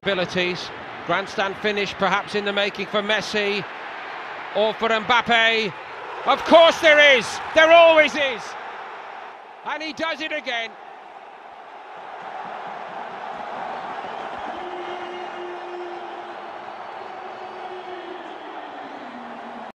Abilities, grandstand finish perhaps in the making for Messi or for Mbappe. Of course there is, there always is, and he does it again.